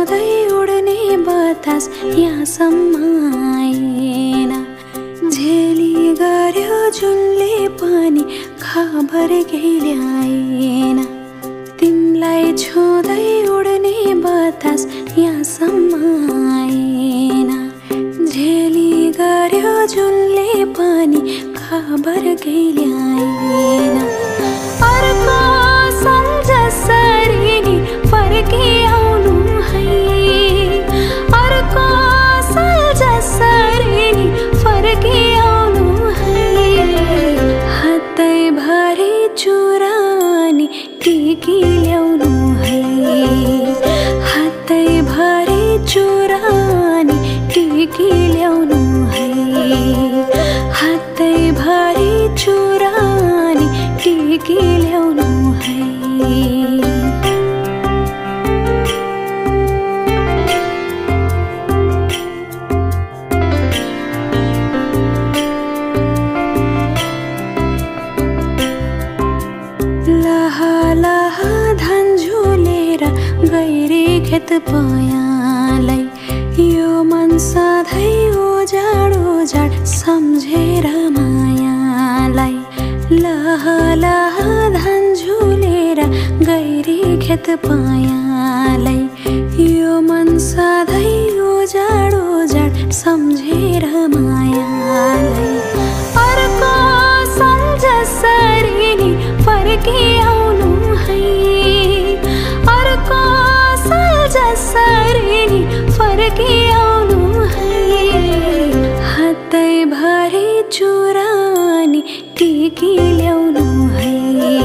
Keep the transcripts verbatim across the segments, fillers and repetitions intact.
छुँदै उड्ने बतास यहाँसम्म आएन। झेली गर्यो जुनले पनि खबर केही ल्याएन। तिमीलाई छुँदै उड्ने बतास यहाँसम्म आएन। झेली गर्यो जुनले पनि खबर केही ल्याएन। अर्को सन जसरी नि फर्की आउनु है। अर्को सन जसरी नि फर्की आउनु है। हातैभरि चुरा नि टिकी ल्याउनु है। हातैभरि चुरा नि टिकी ल्याउनु है। हातैभरि चुरा नि टिकी ल्याउनु है। लाहा लाहा धान झुलेर गैरी खेत पयालाई। यो मन सधैँ उजाड उजाड सम्झेर मायालाई। लाहा लाहा धान झुलेर गैरी खेत पयालाई। यो मन सधैँ उजाड उजाड सम्झेर मायालाई। अर्को सन जसरी नि फर्की आउनु है। अर्को सन जसरी नि फर्की आउनु है। हातैभरि चुरा नि टिकी ल्याउनु है।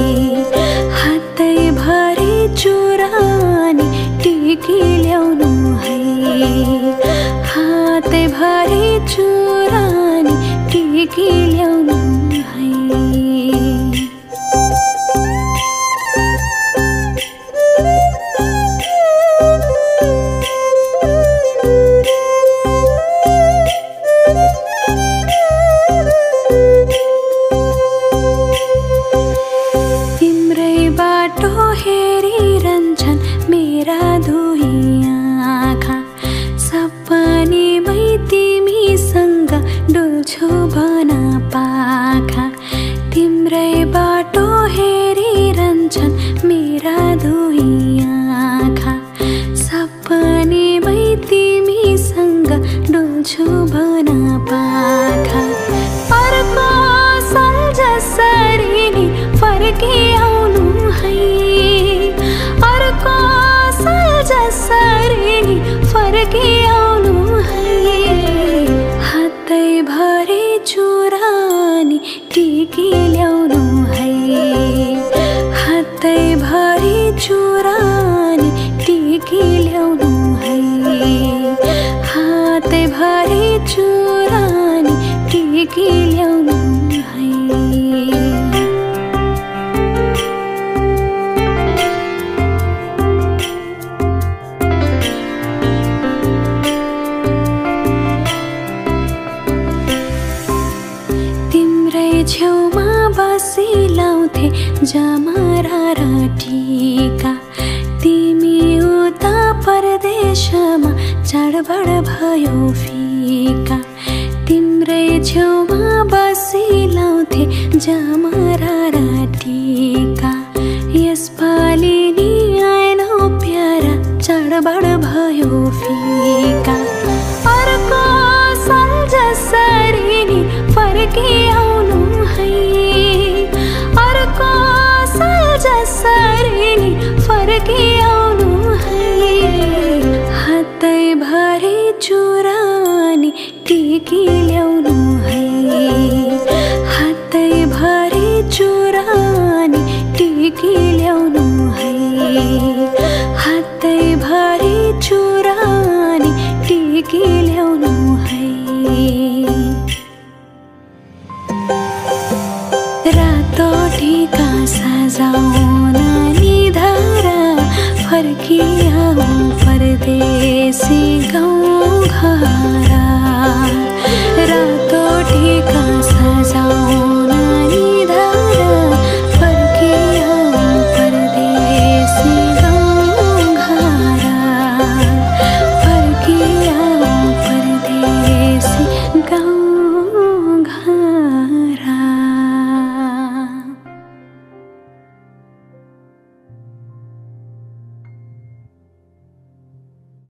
हातैभरि चुरा नि टिकी ल्याउनु है। हातैभरि चुरा नि टिकी ल्याउनु है। तिम्रै बाटो हेरिरहन्छन् मेरा दुई आँखा। सपनीमै तिमीसँग डुल्छु भन पाखा। तिम्रै बाटो हेरिरहन्छन् मेरा दुई आँखा। सपनीमै तिमीसँग डुल्छु भन पाखा। अर्को सन जसरी नि फर्की आउनु है। अर्को सन जसरी नि फर्की आउनु है। हातैभरि चुरा नि टिकी ल्याउनु है। हातैभरि चुरा नि टिकी ल्याउनु है। हातैभरि चुरा नि टिकी ल्याउनु है। तिम्रै छेउमा बसिलाउँथे जमरा र टिका। तिमी उता परदेशमा चाडबाड भयो फिका। तिम्रै छेउमा बसिलाउँथे जमरा र टिका। यसपालि नि आएनौ प्यारा चाडबाड भयो फिका। अर्को सन जसरी नि फर्की आउनु है। अर्को सन जसरी नि फर्की आउनु है। हातैभरि चुरा नि टिकी ल्याउनु है। हातैभरि चुरा नि टिकी ल्याउनु है। हातैभरि चुरा नि टिकी ल्याउनु है। रातो टिका सजाउन निधारा फर्की आऊ परदेशी गाउँ घर। रातो टिका सजाउन